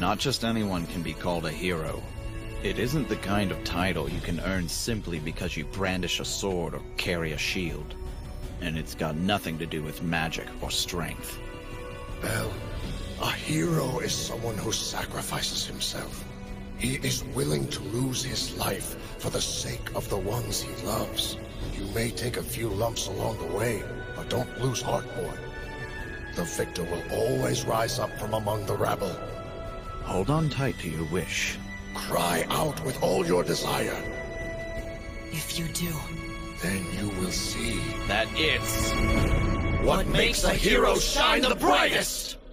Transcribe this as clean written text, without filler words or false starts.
Not just anyone can be called a hero. It isn't the kind of title you can earn simply because you brandish a sword or carry a shield. And it's got nothing to do with magic or strength. Well, a hero is someone who sacrifices himself. He is willing to lose his life for the sake of the ones he loves. You may take a few lumps along the way, but don't lose heart, boy. The victor will always rise up from among the rabble. Hold on tight to your wish. Cry out with all your desire. If you do, then you will see That it's what makes a hero shine the brightest!